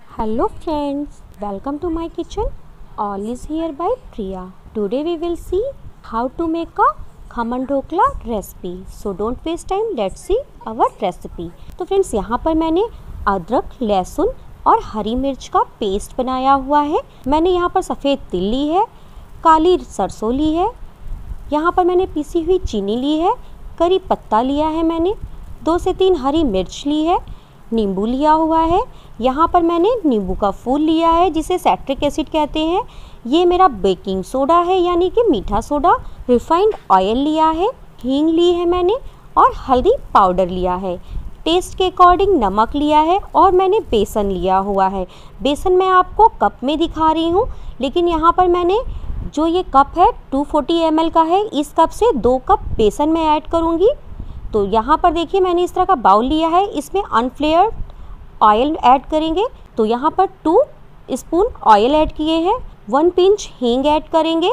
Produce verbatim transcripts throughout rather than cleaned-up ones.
Hello friends, welcome to my kitchen. All is here by Priya. Today we will see how to make a khaman dhokla recipe. So don't waste time. Let's see our recipe. तो friends यहाँ पर मैंने अदरक, लहसुन और हरी मिर्च का paste बनाया हुआ है. मैंने यहाँ पर सफ़ेद तिल ली है, काली सरसों ली है, यहाँ पर मैंने पीसी हुई चीनी ली है, करी पत्ता लिया है, मैंने दो से तीन हरी मिर्च ली है, नींबू लिया हुआ है. यहाँ पर मैंने नींबू का फूल लिया है जिसे सैट्रिक एसिड कहते हैं. ये मेरा बेकिंग सोडा है यानी कि मीठा सोडा. रिफाइंड ऑयल लिया है, हींग ली है मैंने और हल्दी पाउडर लिया है. टेस्ट के अकॉर्डिंग नमक लिया है और मैंने बेसन लिया हुआ है. बेसन मैं आपको कप में दिखा रही हूँ, लेकिन यहाँ पर मैंने जो ये कप है टू फोर्टी एम एल का है, इस कप से दो कप बेसन मैं ऐड करूँगी. तो यहाँ पर देखिए मैंने इस तरह का बाउल लिया है, इसमें अनफ्लेयर्ड ऑयल ऐड करेंगे. तो यहाँ पर टू स्पून ऑयल ऐड किए हैं, वन पिंच हींग ऐड करेंगे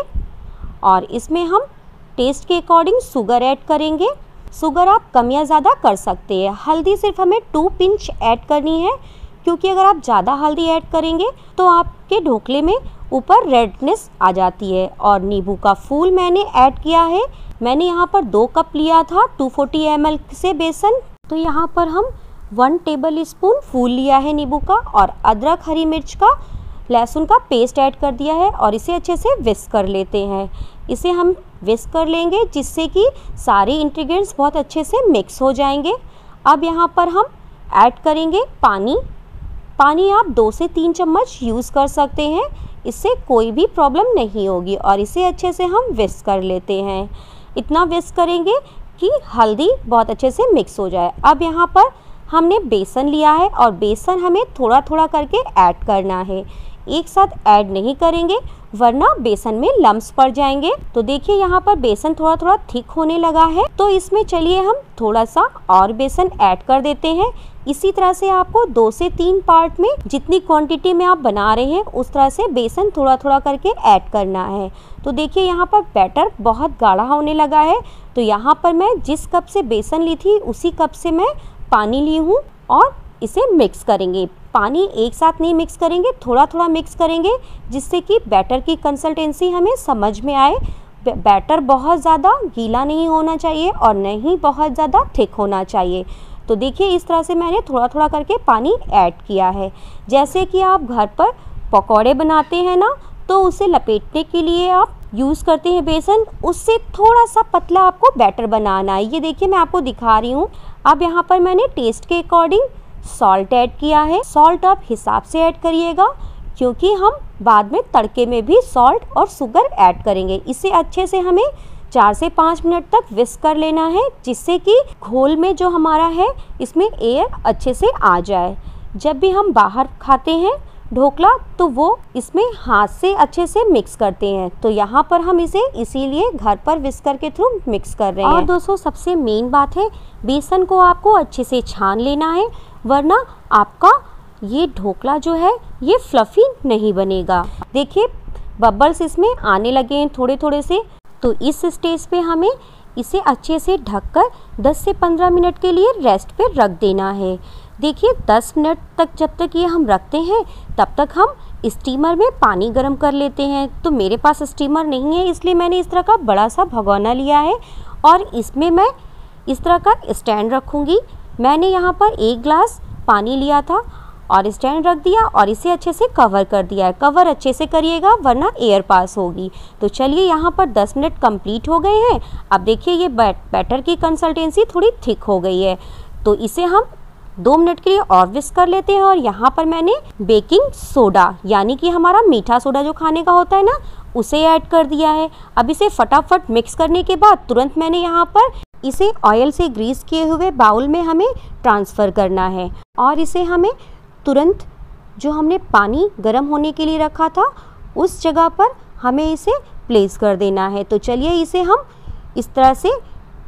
और इसमें हम टेस्ट के अकॉर्डिंग शुगर ऐड करेंगे. शुगर आप कम या ज़्यादा कर सकते हैं. हल्दी सिर्फ हमें टू पिंच ऐड करनी है, क्योंकि अगर आप ज़्यादा हल्दी ऐड करेंगे तो आपके ढोकले में ऊपर रेडनेस आ जाती है. और नींबू का फूल मैंने ऐड किया है. मैंने यहाँ पर दो कप लिया था टू फोर्टी एम एल से बेसन. तो यहाँ पर हम वन टेबल स्पून फूल लिया है नींबू का और अदरक, हरी मिर्च का, लहसुन का पेस्ट ऐड कर दिया है और इसे अच्छे से विस्क कर लेते हैं. इसे हम विस्क कर लेंगे जिससे कि सारे इंग्रेडिएंट्स बहुत अच्छे से मिक्स हो जाएंगे. अब यहाँ पर हम ऐड करेंगे पानी. पानी आप दो से तीन चम्मच यूज़ कर सकते हैं, इससे कोई भी प्रॉब्लम नहीं होगी. और इसे अच्छे से हम विस्क कर लेते हैं. इतना विस्क करेंगे कि हल्दी बहुत अच्छे से मिक्स हो जाए. अब यहाँ पर हमने बेसन लिया है और बेसन हमें थोड़ा थोड़ा करके ऐड करना है. एक साथ ऐड नहीं करेंगे वरना बेसन में लम्स पड़ जाएंगे. तो देखिए यहाँ पर बेसन थोड़ा थोड़ा थिक होने लगा है, तो इसमें चलिए हम थोड़ा सा और बेसन ऐड कर देते हैं. इसी तरह से आपको दो से तीन पार्ट में जितनी क्वांटिटी में आप बना रहे हैं उस तरह से बेसन थोड़ा थोड़ा करके ऐड करना है. तो देखिए यहाँ पर बैटर बहुत गाढ़ा होने लगा है. तो यहाँ पर मैं जिस कप से बेसन ली थी उसी कप से मैं पानी ली हूँ और इसे मिक्स करेंगे. पानी एक साथ नहीं मिक्स करेंगे, थोड़ा थोड़ा मिक्स करेंगे जिससे कि बैटर की कंसिस्टेंसी हमें समझ में आए. बैटर बहुत ज़्यादा गीला नहीं होना चाहिए और नहीं बहुत ज़्यादा थिक होना चाहिए. तो देखिए इस तरह से मैंने थोड़ा थोड़ा करके पानी ऐड किया है. जैसे कि आप घर पर पकौड़े बनाते हैं ना, तो उसे लपेटने के लिए आप यूज़ करते हैं बेसन, उससे थोड़ा सा पतला आपको बैटर बनाना है. ये देखिए मैं आपको दिखा रही हूँ. अब यहाँ पर मैंने टेस्ट के अकॉर्डिंग सॉल्ट ऐड किया है. सॉल्ट आप हिसाब से ऐड करिएगा, क्योंकि हम बाद में तड़के में भी सॉल्ट और शुगर ऐड करेंगे. इसे अच्छे से हमें चार से पाँच मिनट तक विस्क कर लेना है, जिससे कि घोल में जो हमारा है इसमें एयर अच्छे से आ जाए. जब भी हम बाहर खाते हैं ढोकला तो वो इसमें हाथ से अच्छे से मिक्स करते हैं. तो यहाँ पर हम इसे इसीलिए घर पर विस्कर के थ्रू मिक्स कर रहे हैं. और दोस्तों सबसे मेन बात है, बेसन को आपको अच्छे से छान लेना है, वरना आपका ये ढोकला जो है ये फ्लफी नहीं बनेगा. देखिए बबल्स इसमें आने लगे हैं थोड़े थोड़े से. तो इस स्टेज पे हमें इसे अच्छे से ढककर दस से पंद्रह मिनट के लिए रेस्ट पे रख देना है. देखिए दस मिनट तक जब तक ये हम रखते हैं तब तक हम स्टीमर में पानी गर्म कर लेते हैं. तो मेरे पास स्टीमर नहीं है, इसलिए मैंने इस तरह का बड़ा सा भगोना लिया है और इसमें मैं इस तरह का स्टैंड रखूँगी. मैंने यहाँ पर एक ग्लास पानी लिया था और स्टैंड रख दिया और इसे अच्छे से कवर कर दिया है. कवर अच्छे से करिएगा वरना एयर पास होगी. तो चलिए यहाँ पर दस मिनट कंप्लीट हो गए हैं. अब देखिए ये बैटर की कंसिस्टेंसी थोड़ी थिक हो गई है. तो इसे हम दो मिनट के लिए और विस्क कर लेते हैं. और यहाँ पर मैंने बेकिंग सोडा यानी कि हमारा मीठा सोडा जो खाने का होता है ना, उसे ऐड कर दिया है. अब इसे फटाफट मिक्स करने के बाद तुरंत मैंने यहाँ पर इसे ऑयल से ग्रीस किए हुए बाउल में हमें ट्रांसफ़र करना है. और इसे हमें तुरंत जो हमने पानी गर्म होने के लिए रखा था उस जगह पर हमें इसे प्लेस कर देना है. तो चलिए इसे हम इस तरह से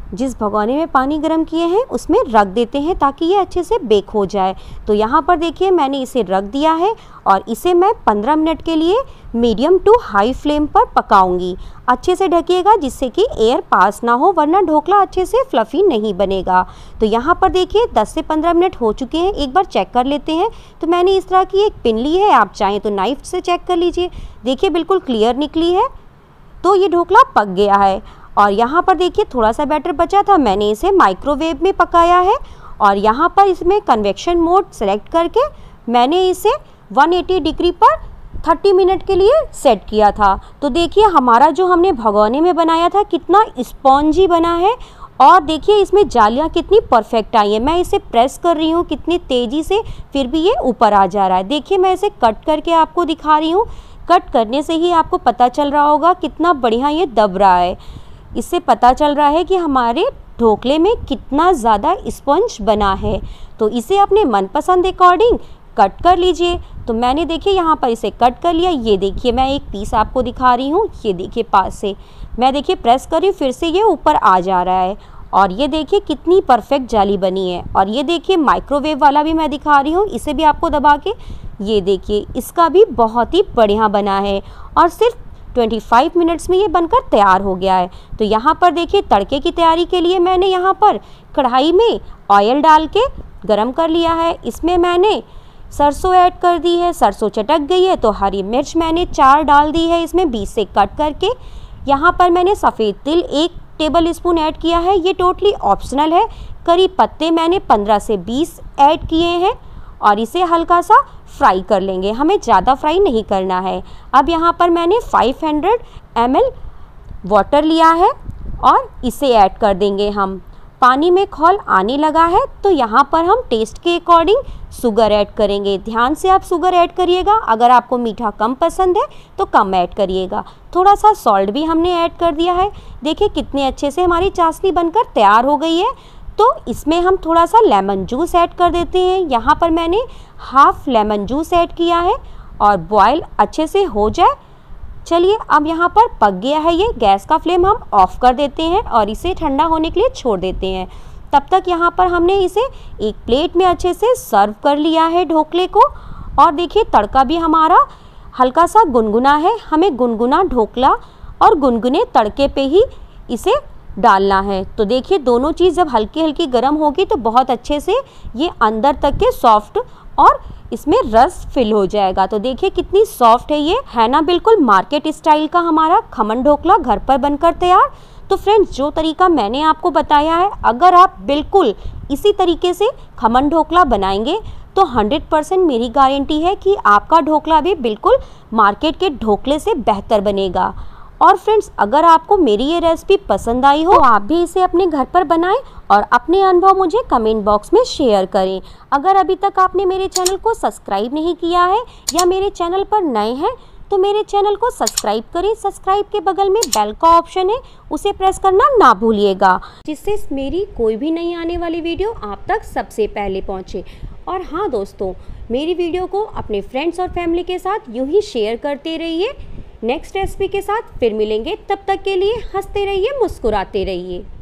जिस भगोने में पानी गर्म किए हैं उसमें रख देते हैं ताकि ये अच्छे से बेक हो जाए। तो यहाँ पर देखिए मैंने इसे रख दिया है और इसे मैं पंद्रह मिनट के लिए मीडियम टू हाई फ्लेम पर पकाऊंगी। अच्छे से ढकिएगा जिससे कि एयर पास ना हो, वरना ढोकला अच्छे से फ्लफ़ी नहीं बनेगा। तो यहाँ पर देखिए दस से पंद्रह मिनट हो चुके हैं, एक बार चेक कर लेते हैं। तो मैंने इस तरह की एक पिन ली है, आप चाहें तो नाइफ से चेक कर लीजिए। देखिए बिल्कुल क्लियर निकली है, तो ये ढोकला पक गया है। और यहाँ पर देखिए थोड़ा सा बैटर बचा था, मैंने इसे माइक्रोवेव में पकाया है और यहाँ पर इसमें कन्वेक्शन मोड सेलेक्ट करके मैंने इसे एक सौ अस्सी डिग्री पर तीस मिनट के लिए सेट किया था। तो देखिए हमारा जो हमने भगोने में बनाया था कितना स्पॉन्जी बना है और देखिए इसमें जालियाँ कितनी परफेक्ट आई हैं। मैं इसे प्रेस कर रही हूँ कितनी तेज़ी से, फिर भी ये ऊपर आ जा रहा है। देखिए मैं इसे कट करके आपको दिखा रही हूँ, कट करने से ही आपको पता चल रहा होगा कितना बढ़िया ये दब रहा है। इससे पता चल रहा है कि हमारे ढोकले में कितना ज़्यादा स्पंज बना है। तो इसे अपने मनपसंद अकॉर्डिंग कट कर लीजिए। तो मैंने देखिए यहाँ पर इसे कट कर लिया। ये देखिए मैं एक पीस आपको दिखा रही हूँ, ये देखिए पास से मैं देखिए प्रेस कर रही हूँ, फिर से ये ऊपर आ जा रहा है और ये देखिए कितनी परफेक्ट जाली बनी है। और ये देखिए माइक्रोवेव वाला भी मैं दिखा रही हूँ, इसे भी आपको दबा के, ये देखिए इसका भी बहुत ही बढ़िया बना है और सिर्फ पच्चीस मिनट्स में ये बनकर तैयार हो गया है। तो यहाँ पर देखिए तड़के की तैयारी के लिए मैंने यहाँ पर कढ़ाई में ऑयल डाल के गरम कर लिया है। इसमें मैंने सरसों ऐड कर दी है, सरसों चटक गई है तो हरी मिर्च मैंने चार डाल दी है इसमें बीच से कट करके। यहाँ पर मैंने सफ़ेद तिल एक टेबल स्पून ऐड किया है, ये टोटली ऑप्शनल है। करी पत्ते मैंने पंद्रह से बीस ऐड किए हैं और इसे हल्का सा फ्राई कर लेंगे, हमें ज़्यादा फ्राई नहीं करना है। अब यहाँ पर मैंने पाँच सौ एम एल वाटर लिया है और इसे ऐड कर देंगे हम। पानी में खौल आने लगा है तो यहाँ पर हम टेस्ट के अकॉर्डिंग शुगर ऐड करेंगे। ध्यान से आप शुगर ऐड करिएगा, अगर आपको मीठा कम पसंद है तो कम ऐड करिएगा। थोड़ा सा सॉल्ट भी हमने ऐड कर दिया है। देखिए कितने अच्छे से हमारी चाशनी बनकर तैयार हो गई है। तो इसमें हम थोड़ा सा लेमन जूस ऐड कर देते हैं। यहाँ पर मैंने हाफ लेमन जूस ऐड किया है और बॉयल अच्छे से हो जाए। चलिए अब यहाँ पर पक गया है ये, गैस का फ्लेम हम ऑफ कर देते हैं और इसे ठंडा होने के लिए छोड़ देते हैं। तब तक यहाँ पर हमने इसे एक प्लेट में अच्छे से सर्व कर लिया है ढोकले को। और देखिए तड़का भी हमारा हल्का सा गुनगुना है, हमें गुनगुना ढोकला और गुनगुने तड़के पे ही इसे डालना है। तो देखिए दोनों चीज़ जब हल्की हल्की गर्म होगी तो बहुत अच्छे से ये अंदर तक के सॉफ्ट और इसमें रस फिल हो जाएगा। तो देखिए कितनी सॉफ्ट है ये, है ना, बिल्कुल मार्केट स्टाइल का हमारा खमन ढोकला घर पर बनकर तैयार। तो फ्रेंड्स जो तरीका मैंने आपको बताया है, अगर आप बिल्कुल इसी तरीके से खमन ढोकला बनाएंगे तो सौ परसेंट मेरी गारंटी है कि आपका ढोकला भी बिल्कुल मार्केट के ढोकले से बेहतर बनेगा। और फ्रेंड्स अगर आपको मेरी ये रेसिपी पसंद आई हो तो आप भी इसे अपने घर पर बनाएं और अपने अनुभव मुझे कमेंट बॉक्स में शेयर करें। अगर अभी तक आपने मेरे चैनल को सब्सक्राइब नहीं किया है या मेरे चैनल पर नए हैं तो मेरे चैनल को सब्सक्राइब करें। सब्सक्राइब के बगल में बेल का ऑप्शन है, उसे प्रेस करना ना भूलिएगा, जिससे मेरी कोई भी नई आने वाली वीडियो आप तक सबसे पहले पहुंचे। और हाँ दोस्तों, मेरी वीडियो को अपने फ्रेंड्स और फैमिली के साथ यूं ही शेयर करते रहिए। नेक्स्ट रेसिपी के साथ फिर मिलेंगे, तब तक के लिए हंसते रहिए, मुस्कुराते रहिए।